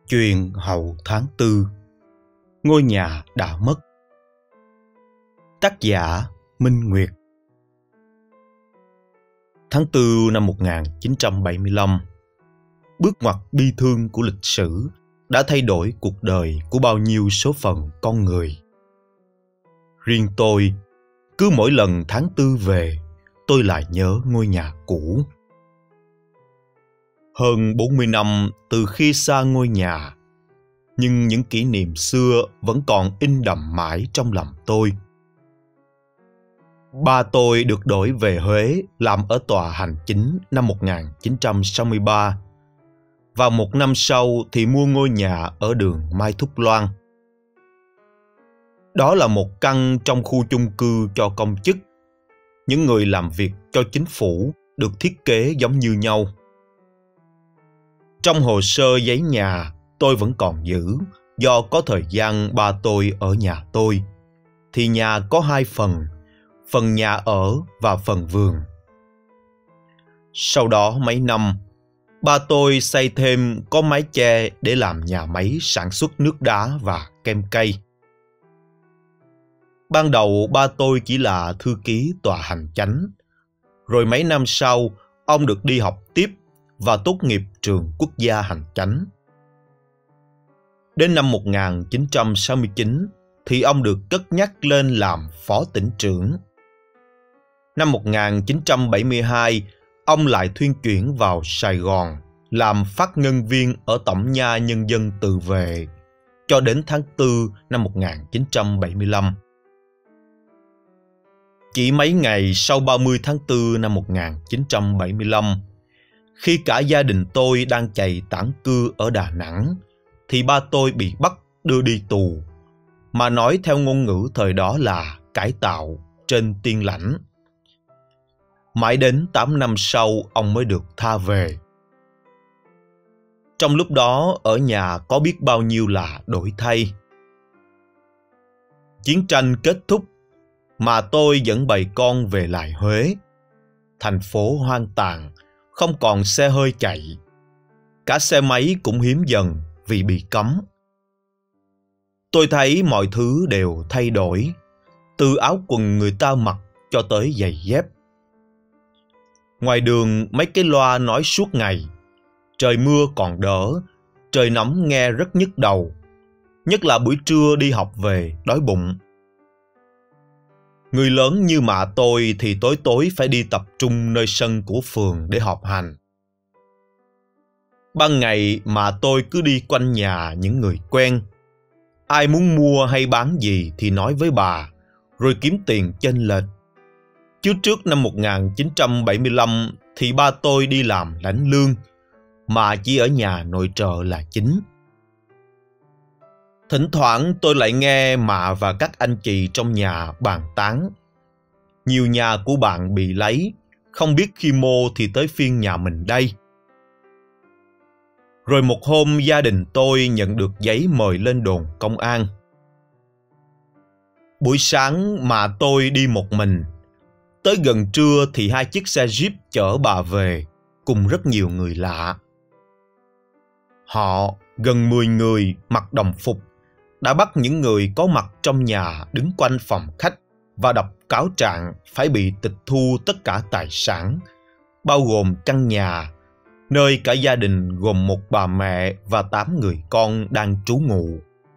Chuyện hậu tháng tư, ngôi nhà đã mất. Tác giả Minh Nguyệt. Tháng 4 năm 1975, bước ngoặt bi thương của lịch sử đã thay đổi cuộc đời của bao nhiêu số phận con người. Riêng tôi, cứ mỗi lần tháng 4 về, tôi lại nhớ ngôi nhà cũ. Hơn 40 năm từ khi xa ngôi nhà, nhưng những kỷ niệm xưa vẫn còn in đậm mãi trong lòng tôi. Ba tôi được đổi về Huế làm ở tòa hành chính năm 1963. Và một năm sau thì mua ngôi nhà ở đường Mai Thúc Loan. Đó là một căn trong khu chung cư cho công chức. Những người làm việc cho chính phủ được thiết kế giống như nhau. Trong hồ sơ giấy nhà tôi vẫn còn giữ, do có thời gian ba tôi ở nhà tôi, thì nhà có hai phần nhà ở và phần vườn. Sau đó mấy năm, ba tôi xây thêm có mái che để làm nhà máy sản xuất nước đá và kem cây. Ban đầu ba tôi chỉ là thư ký tòa hành chánh, rồi mấy năm sau ông được đi học tiếp và tốt nghiệp trường quốc gia hành chánh. Đến năm 1969 thì ông được cất nhắc lên làm phó tỉnh trưởng. Năm 1972, ông lại thuyên chuyển vào Sài Gòn làm phát ngân viên ở Tổng nha Nhân dân Tự vệ cho đến tháng 4 năm 1975. Chỉ mấy ngày sau 30 tháng 4 năm 1975, khi cả gia đình tôi đang chạy tản cư ở Đà Nẵng, thì ba tôi bị bắt đưa đi tù, mà nói theo ngôn ngữ thời đó là cải tạo trên Tiên Lãnh. Mãi đến 8 năm sau ông mới được tha về. Trong lúc đó ở nhà có biết bao nhiêu là đổi thay. Chiến tranh kết thúc mà tôi dẫn bầy con về lại Huế. Thành phố hoang tàn, không còn xe hơi chạy. Cả xe máy cũng hiếm dần vì bị cấm. Tôi thấy mọi thứ đều thay đổi, từ áo quần người ta mặc cho tới giày dép. Ngoài đường mấy cái loa nói suốt ngày. Trời mưa còn đỡ, trời nóng nghe rất nhức đầu. Nhất là buổi trưa đi học về đói bụng. Người lớn như mạ tôi thì tối tối phải đi tập trung nơi sân của phường để họp hành. Ban ngày mà tôi cứ đi quanh nhà những người quen. Ai muốn mua hay bán gì thì nói với bà, rồi kiếm tiền chênh lệch. Chứ trước năm 1975 thì ba tôi đi làm lãnh lương, mà chỉ ở nhà nội trợ là chính. Thỉnh thoảng tôi lại nghe mạ và các anh chị trong nhà bàn tán. Nhiều nhà của bạn bị lấy, không biết khi mô thì tới phiên nhà mình đây. Rồi một hôm gia đình tôi nhận được giấy mời lên đồn công an. Buổi sáng mà tôi đi một mình. Tới gần trưa thì hai chiếc xe Jeep chở bà về, cùng rất nhiều người lạ. Họ, gần 10 người mặc đồng phục, đã bắt những người có mặt trong nhà đứng quanh phòng khách và đọc cáo trạng phải bị tịch thu tất cả tài sản, bao gồm căn nhà, nơi cả gia đình gồm một bà mẹ và 8 người con đang trú ngụ.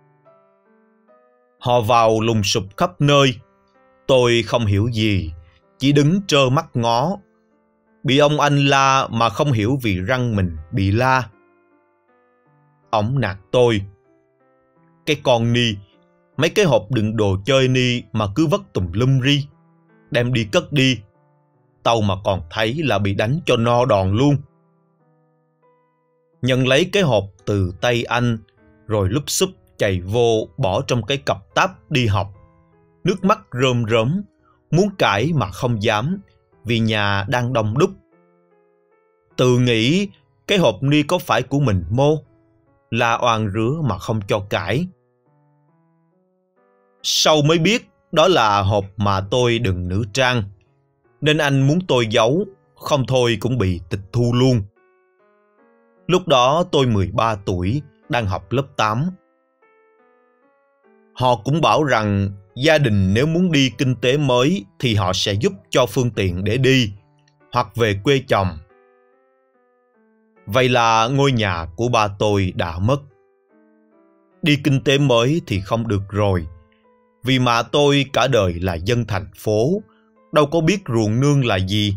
Họ vào lùng sục khắp nơi. Tôi không hiểu gì, chỉ đứng trơ mắt ngó. Bị ông anh la mà không hiểu vì răng mình bị la. Ổng nạt tôi: "Cái con ni, mấy cái hộp đựng đồ chơi ni mà cứ vất tùm lum ri, đem đi cất đi. Tao mà còn thấy là bị đánh cho no đòn luôn." Nhận lấy cái hộp từ tay anh, rồi lúp xúp chạy vô bỏ trong cái cặp táp đi học. Nước mắt rơm rớm, muốn cãi mà không dám, vì nhà đang đông đúc. Tự nghĩ cái hộp ni có phải của mình mô, la oan rứa mà không cho cãi. Sau mới biết đó là hộp mà tôi đựng nữ trang, nên anh muốn tôi giấu, không thôi cũng bị tịch thu luôn. Lúc đó tôi 13 tuổi, đang học lớp 8. Họ cũng bảo rằng gia đình nếu muốn đi kinh tế mới thì họ sẽ giúp cho phương tiện để đi, hoặc về quê chồng. Vậy là ngôi nhà của ba tôi đã mất. Đi kinh tế mới thì không được rồi, vì mà tôi cả đời là dân thành phố, đâu có biết ruộng nương là gì.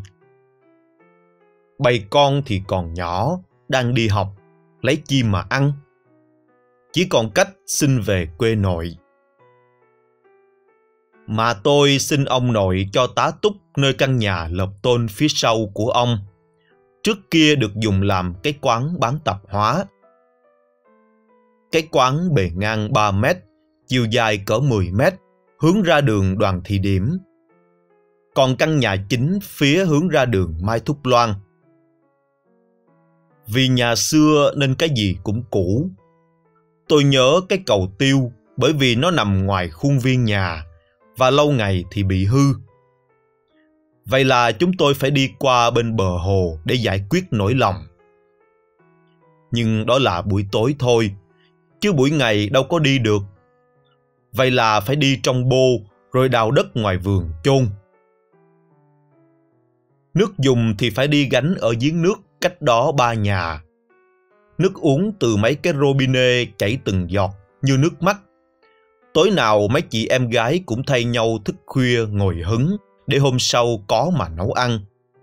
Bầy con thì còn nhỏ, đang đi học, lấy chi mà ăn. Chỉ còn cách xin về quê nội. Mà tôi xin ông nội cho tá túc nơi căn nhà lợp tôn phía sau của ông. Trước kia được dùng làm cái quán bán tạp hóa. Cái quán bề ngang 3 mét, chiều dài cỡ 10 mét, hướng ra đường Đoàn Thị Điểm. Còn căn nhà chính phía hướng ra đường Mai Thúc Loan. Vì nhà xưa nên cái gì cũng cũ. Tôi nhớ cái cầu tiêu bởi vì nó nằm ngoài khuôn viên nhà và lâu ngày thì bị hư. Vậy là chúng tôi phải đi qua bên bờ hồ để giải quyết nỗi lòng. Nhưng đó là buổi tối thôi, chứ buổi ngày đâu có đi được. Vậy là phải đi trong bô rồi đào đất ngoài vườn chôn. Nước dùng thì phải đi gánh ở giếng nước cách đó 3 nhà. Nước uống từ mấy cái robinet chảy từng giọt như nước mắt. Tối nào mấy chị em gái cũng thay nhau thức khuya ngồi hứng để hôm sau có mà nấu ăn.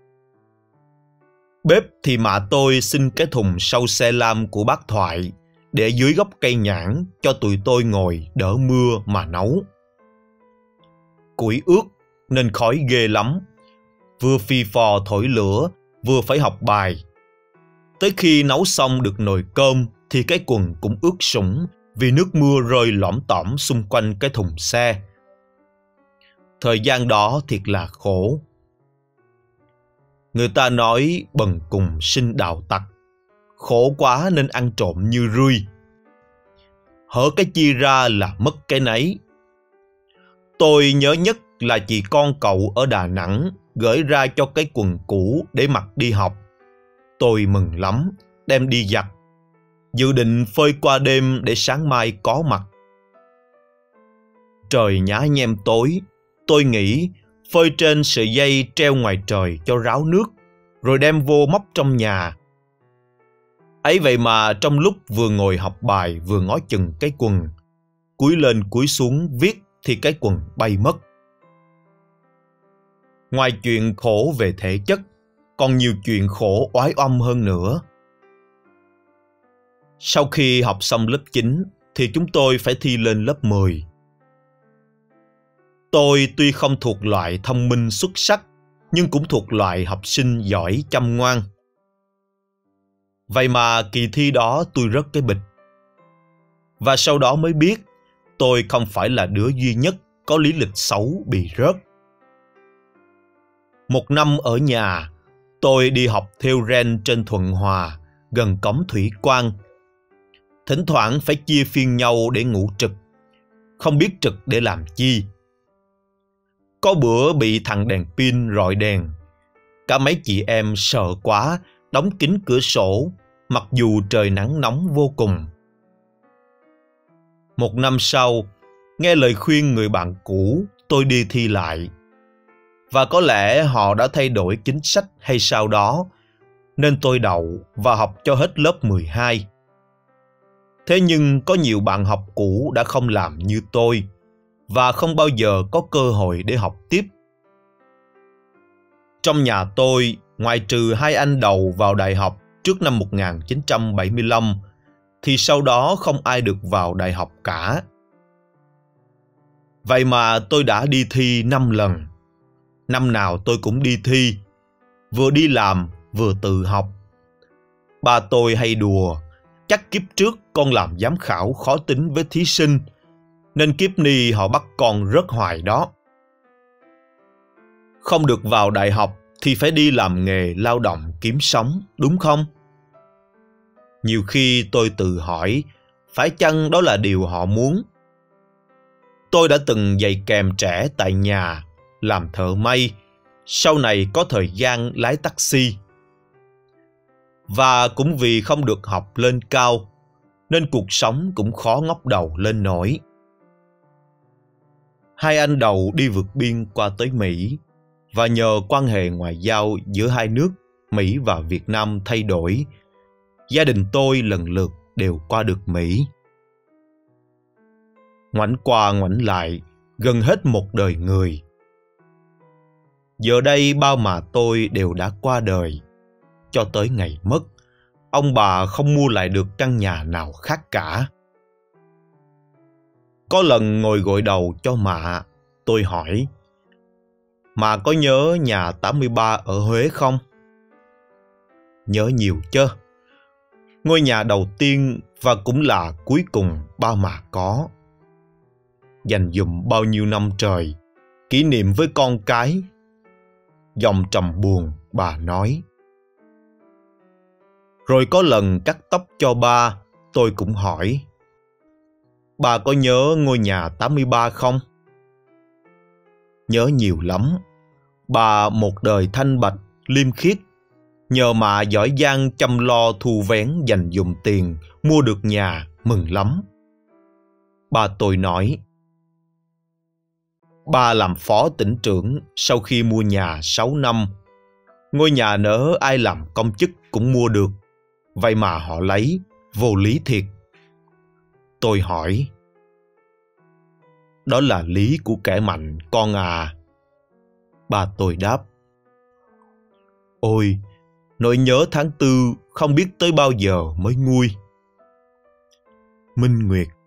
Bếp thì mạ tôi xin cái thùng sau xe lam của bác Thoại để dưới gốc cây nhãn cho tụi tôi ngồi đỡ mưa mà nấu. Củi ướt nên khói ghê lắm. Vừa phì phò thổi lửa, vừa phải học bài. Tới khi nấu xong được nồi cơm thì cái quần cũng ướt sũng vì nước mưa rơi lỏm tỏm xung quanh cái thùng xe. Thời gian đó thiệt là khổ. Người ta nói bần cùng sinh đạo tặc. Khổ quá nên ăn trộm như rươi. Hở cái chia ra là mất cái nấy. Tôi nhớ nhất là chị con cậu ở Đà Nẵng gửi ra cho cái quần cũ để mặc đi học. Tôi mừng lắm, đem đi giặt. Dự định phơi qua đêm để sáng mai có mặc. Trời nhá nhem tối, tôi nghĩ phơi trên sợi dây treo ngoài trời cho ráo nước, rồi đem vô móc trong nhà. Ấy vậy mà trong lúc vừa ngồi học bài vừa ngó chừng cái quần, cúi lên cúi xuống viết thì cái quần bay mất. Ngoài chuyện khổ về thể chất, còn nhiều chuyện khổ oái oăm hơn nữa. Sau khi học xong lớp 9 thì chúng tôi phải thi lên lớp 10. Tôi tuy không thuộc loại thông minh xuất sắc, nhưng cũng thuộc loại học sinh giỏi chăm ngoan. Vậy mà kỳ thi đó tôi rớt cái bịch. Và sau đó mới biết tôi không phải là đứa duy nhất có lý lịch xấu bị rớt. Một năm ở nhà, tôi đi học thêu ren trên Thuận Hòa, gần cổng Thủy Quan. Thỉnh thoảng phải chia phiên nhau để ngủ trực, không biết trực để làm chi. Có bữa bị thằng đèn pin rọi đèn. Cả mấy chị em sợ quá, đóng kín cửa sổ, mặc dù trời nắng nóng vô cùng. Một năm sau, nghe lời khuyên người bạn cũ, tôi đi thi lại. Và có lẽ họ đã thay đổi chính sách hay sao đó, nên tôi đậu và học cho hết lớp 12. Thế nhưng có nhiều bạn học cũ đã không làm như tôi, và không bao giờ có cơ hội để học tiếp. Trong nhà tôi, ngoại trừ 2 anh đầu vào đại học trước năm 1975, thì sau đó không ai được vào đại học cả. Vậy mà tôi đã đi thi 5 lần. Năm nào tôi cũng đi thi, vừa đi làm vừa tự học. Ba tôi hay đùa, chắc kiếp trước con làm giám khảo khó tính với thí sinh, nên kiếp ni họ bắt con rớt hoài đó. Không được vào đại học thì phải đi làm nghề lao động kiếm sống, đúng không? Nhiều khi tôi tự hỏi, phải chăng đó là điều họ muốn? Tôi đã từng dạy kèm trẻ tại nhà, làm thợ may, sau này có thời gian lái taxi. Và cũng vì không được học lên cao, nên cuộc sống cũng khó ngóc đầu lên nổi. Hai anh đầu đi vượt biên qua tới Mỹ, và nhờ quan hệ ngoại giao giữa hai nước Mỹ và Việt Nam thay đổi, gia đình tôi lần lượt đều qua được Mỹ. Ngoảnh qua ngoảnh lại, gần hết một đời người. Giờ đây ba mà tôi đều đã qua đời. Cho tới ngày mất, ông bà không mua lại được căn nhà nào khác cả. Có lần ngồi gội đầu cho mạ, tôi hỏi: "Mạ có nhớ nhà 83 ở Huế không?" "Nhớ nhiều chứ. Ngôi nhà đầu tiên và cũng là cuối cùng ba mạ có. Dành dụm bao nhiêu năm trời, kỷ niệm với con cái." Giọng trầm buồn bà nói. Rồi có lần cắt tóc cho ba, tôi cũng hỏi: "Bà có nhớ ngôi nhà 83 không?" "Nhớ nhiều lắm. Bà một đời thanh bạch, liêm khiết. Nhờ mạ giỏi giang chăm lo thu vén dành dụm tiền, mua được nhà, mừng lắm." Ba tôi nói. Ba làm phó tỉnh trưởng sau khi mua nhà 6 năm. Ngôi nhà nỡ ai làm công chức cũng mua được, vậy mà họ lấy, vô lý thiệt. Tôi hỏi. Đó là lý của kẻ mạnh, con à. Ba tôi đáp. Ôi, nỗi nhớ tháng 4 không biết tới bao giờ mới nguôi. Minh Nguyệt.